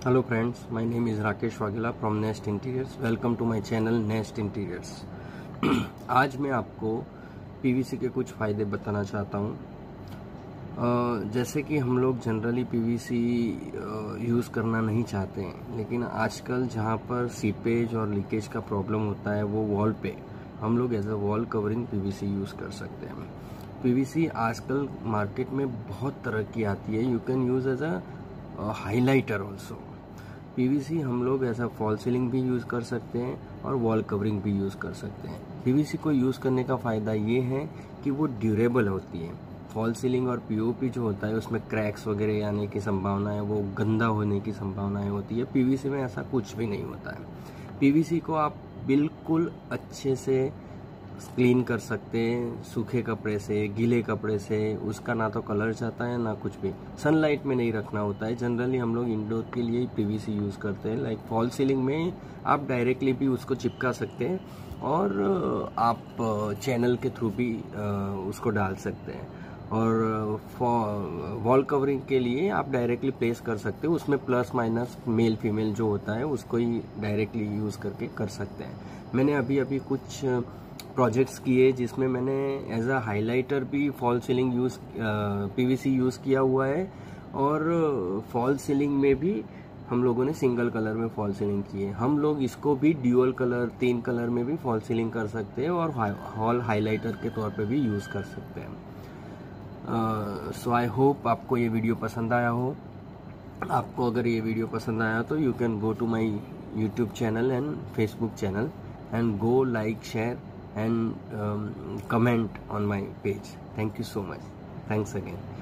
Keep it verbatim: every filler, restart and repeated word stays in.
Hello friends, my name is Rakesh Vaghela from Nest Interiors. Welcome to my channel Nest Interiors. आज मैं आपको PVC के कुछ फ़ायदे बताना चाहता हूँ। जैसे कि हम लोग जनरली पीवीसी यूज़ करना नहीं चाहते हैं, लेकिन आजकल जहाँ पर सीपेज और लीकेज का प्रॉब्लम होता है वो वॉल पे हम लोग as a wall covering PVC use कर सकते हैं। पीवीसी आजकल मार्केट में बहुत तरह की आती है। You can use as a highlighter also. PVC हम लोग ऐसा फॉल सीलिंग भी यूज़ कर सकते हैं और वॉल कवरिंग भी यूज़ कर सकते हैं। पीवीसी को यूज़ करने का फ़ायदा ये है कि वो ड्यूरेबल होती है। फॉल सीलिंग और पीओपी जो होता है उसमें क्रैक्स वगैरह आने की संभावना है, वो गंदा होने की संभावनाएं होती है। पीवीसी में ऐसा कुछ भी नहीं होता है। पीवीसी को आप बिल्कुल अच्छे से क्लीन कर सकते हैं, सूखे कपड़े से, गीले कपड़े से। उसका ना तो कलर जाता है ना कुछ भी। सनलाइट में नहीं रखना होता है। जनरली हम लोग इंडोर के लिए पीवीसी यूज़ करते हैं। लाइक फॉल सीलिंग में आप डायरेक्टली भी उसको चिपका सकते हैं और आप चैनल के थ्रू भी उसको डाल सकते हैं। और वॉल कवरिंग के लिए आप डायरेक्टली प्लेस कर सकते हो। उसमें प्लस माइनस मेल फीमेल जो होता है उसको ही डायरेक्टली यूज़ करके कर सकते हैं। मैंने अभी अभी कुछ प्रोजेक्ट्स किए जिसमें मैंने एज अ हाइलाइटर भी fall ceiling use PVC use किया हुआ है, और फॉल सीलिंग में भी हम लोगों ने सिंगल कलर में फॉल सीलिंग की है। हम लोग इसको भी ड्यूअल कलर, तीन कलर में भी फॉल सीलिंग कर सकते हैं और हॉल हाइलाइटर के तौर पे भी यूज़ कर सकते हैं। सो आई होप आपको ये वीडियो पसंद आया हो। आपको अगर ये वीडियो पसंद आया तो you can go to my YouTube channel and Facebook channel and go like, share and um, comment on my page. Thank you so much. Thanks again.